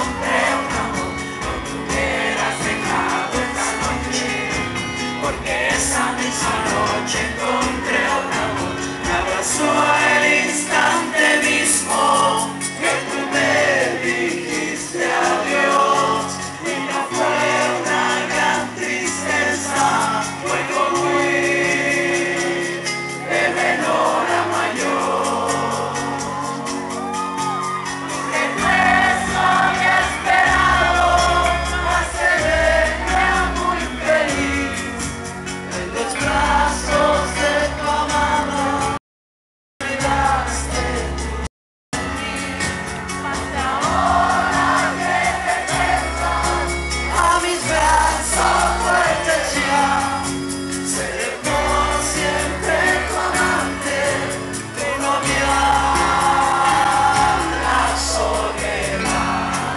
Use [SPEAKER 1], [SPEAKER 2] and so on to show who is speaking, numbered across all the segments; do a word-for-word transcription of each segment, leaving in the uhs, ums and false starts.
[SPEAKER 1] encontré un amor, no me hubieras dejado esta noche, porque esa misma noche encontré un amor, me abrazó al instante mismo que tú me dijiste adiós, y no fue una gran tristeza, fue como ir de menor a mayor. Regreso había esperado hace verme muy feliz en los brazos de tu amada. Cuidaste de mí, hasta ahora que regresas a mis brazos fuertes ya. Seré por siempre tu amante, tu novia, la soledad.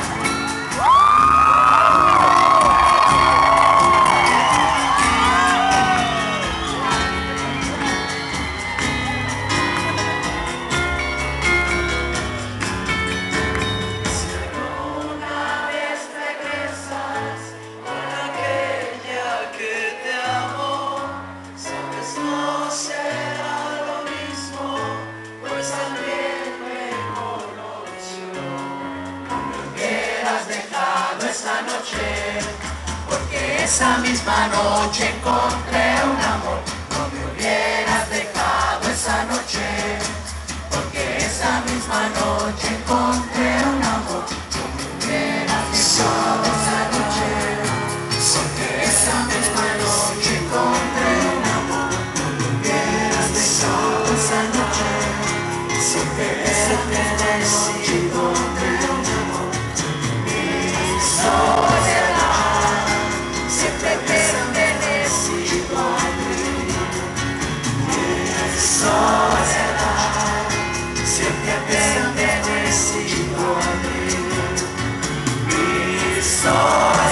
[SPEAKER 1] Si alguna vez regresas con aquella que te amó, sabes no será lo mismo, pues también me conoció. No me hubieras dejado esta noche, porque esa misma noche encontré un amor. No me hubieras dejado esa noche, porque esa misma noche encontré un amor. No me hubieras dejado esa noche, porque esa misma noche encontré un amor. No me hubieras dejado esa noche, porque esa misma noche encontré un amor. Mi soledad siempre pertenecido a ti. Mi soledad siempre pertenecido a ti. Mi soledad.